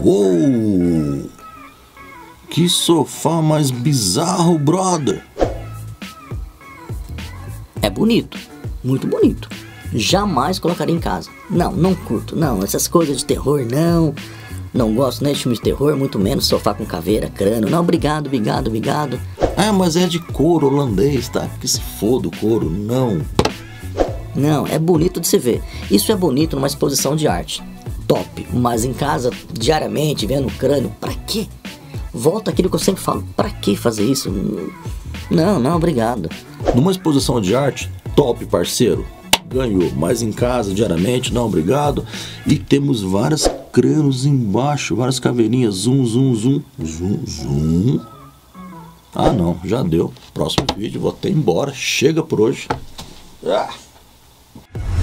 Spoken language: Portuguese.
Uou! Que sofá mais bizarro, brother! É bonito, muito bonito. Jamais colocaria em casa. Não curto, não. Essas coisas de terror, não. Não gosto nem de filme de terror, muito menos sofá com caveira, crânio. Não, obrigado. Ah, mas é de couro holandês, tá? Que se foda o couro, não. Não, é bonito de se ver. Isso é bonito numa exposição de arte. Top, mas em casa, diariamente, vendo o crânio, pra quê? Volta aquilo que eu sempre falo, pra que fazer isso? Não, obrigado. Numa exposição de arte, top, parceiro. Ganhou, mas em casa, diariamente, não, obrigado. E temos várias crânios embaixo, várias caveirinhas, zoom. Ah não, já deu. Próximo vídeo, vou até embora. Chega por hoje. Ah.